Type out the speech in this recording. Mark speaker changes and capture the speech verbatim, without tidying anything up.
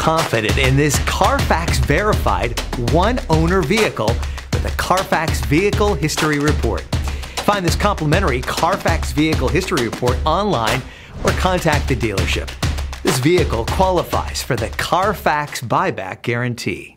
Speaker 1: confident in this Carfax verified one owner vehicle with a Carfax Vehicle History Report. Find this complimentary Carfax Vehicle History Report online or contact the dealership. This vehicle qualifies for the Carfax Buyback Guarantee.